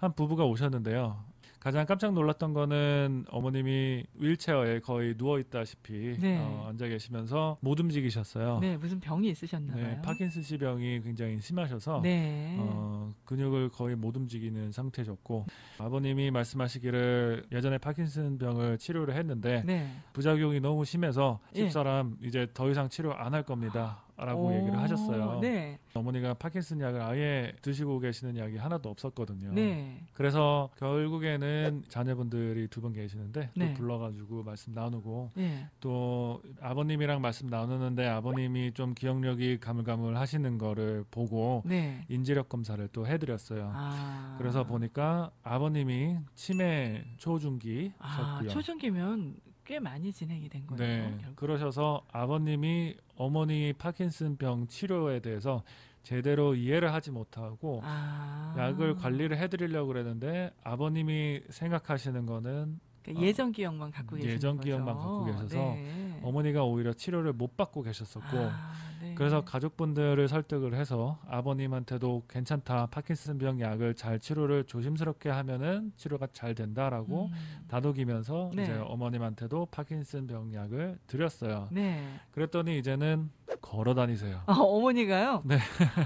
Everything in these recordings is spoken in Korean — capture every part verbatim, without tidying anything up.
한 부부가 오셨는데요. 가장 깜짝 놀랐던 거는 어머님이 휠체어에 거의 누워있다시피 네. 어, 앉아 계시면서 못 움직이셨어요. 네, 무슨 병이 있으셨나 봐요. 네, 파킨슨씨 병이 굉장히 심하셔서 네. 어, 근육을 거의 못 움직이는 상태셨고, 아버님이 말씀하시기를 예전에 파킨슨 병을 치료를 했는데 네. 부작용이 너무 심해서 예. 집사람 이제 더 이상 치료 안 할 겁니다 라고 오, 얘기를 하셨어요. 네. 어머니가 파킨슨 약을 아예 드시고 계시는 약이 하나도 없었거든요. 네. 그래서 결국에는 자녀분들이 두 분 계시는데 네. 또 불러가지고 말씀 나누고, 네. 또 아버님이랑 말씀 나누는데 아버님이 좀 기억력이 가물가물 하시는 거를 보고 네. 인지력 검사를 또 해드렸어요. 아. 그래서 보니까 아버님이 치매 초중기셨고요. 아, 초중기면 꽤 많이 진행이 된 거예요. 네, 결국. 그러셔서 아버님이 어머니 파킨슨 병 치료에 대해서 제대로 이해를 하지 못하고 아. 약을 관리를 해드리려고 그랬는데 아버님이 생각하시는 거는 그러니까 예전 기억만 갖고 계신 예전 거죠. 기억만 갖고 계셔서 네. 어머니가 오히려 치료를 못 받고 계셨었고, 아, 네. 그래서 가족분들을 설득을 해서 아버님한테도 괜찮다, 파킨슨병 약을 잘 치료를 조심스럽게 하면은 치료가 잘 된다라고 음. 다독이면서 네. 이제 어머님한테도 파킨슨병 약을 드렸어요. 네. 그랬더니 이제는 걸어 다니세요. 아, 어머니가요? 네.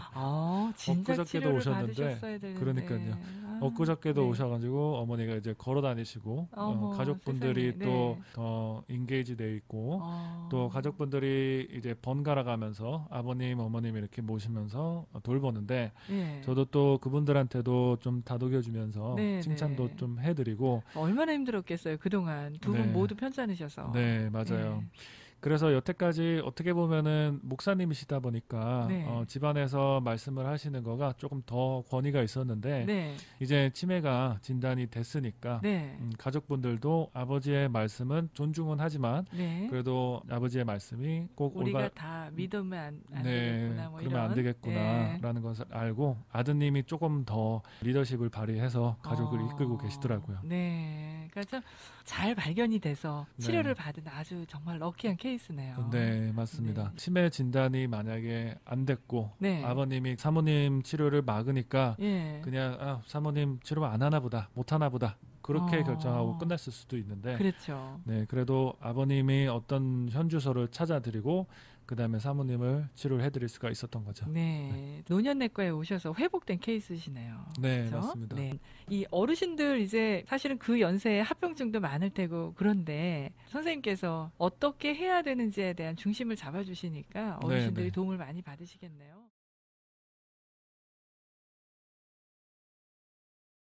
아, 진짜 엊그저께도 치료를 오셨는데, 받으셨어야 되는데. 그러니까요. 아, 엊그저께도 네. 오셔가지고 어머니가 이제 걸어 다니시고, 어머, 어, 가족분들이 세상에. 또 네. 더 인게이지 돼 있고, 어. 또 가족분들이 이제 번갈아 가면서 아버님, 어머님 이렇게 모시면서 돌보는데, 예. 저도 또 그분들한테도 좀 다독여주면서 네, 칭찬도 네. 좀 해드리고. 얼마나 힘들었겠어요. 그동안 두 분 네. 모두 편찮으셔서. 네, 맞아요. 네. 그래서 여태까지 어떻게 보면은 목사님이시다 보니까 네. 어, 집안에서 말씀을 하시는 거가 조금 더 권위가 있었는데, 네. 이제 치매가 진단이 됐으니까 네. 음, 가족분들도 아버지의 말씀은 존중은 하지만 네. 그래도 아버지의 말씀이 꼭 우리가 올바 다 믿으면 안, 안 네, 되겠구나. 뭐 그러면 이런. 안 되겠구나라는 네. 것을 알고 아드님이 조금 더 리더십을 발휘해서 가족을 어. 이끌고 계시더라고요. 네. 그러니까 참 잘 발견이 돼서 네. 치료를 받은 아주 정말 럭키한 케이스네요. 네, 맞습니다. 네. 치매 진단이 만약에 안 됐고 네. 아버님이 사모님 치료를 막으니까 예. 그냥 아, 사모님 치료 안 하나 보다, 못 하나 보다, 그렇게 어. 결정하고 끝났을 수도 있는데, 그렇죠. 네, 그래도 아버님이 어떤 현주소를 찾아드리고 그 다음에 사모님을 치료를 해드릴 수가 있었던 거죠. 네. 노년내과에 오셔서 회복된 케이스시네요. 네, 그렇죠? 맞습니다. 네. 이 어르신들 이제 사실은 그 연세에 합병증도 많을 테고 그런데 선생님께서 어떻게 해야 되는지에 대한 중심을 잡아주시니까 어르신들이 네, 네. 도움을 많이 받으시겠네요.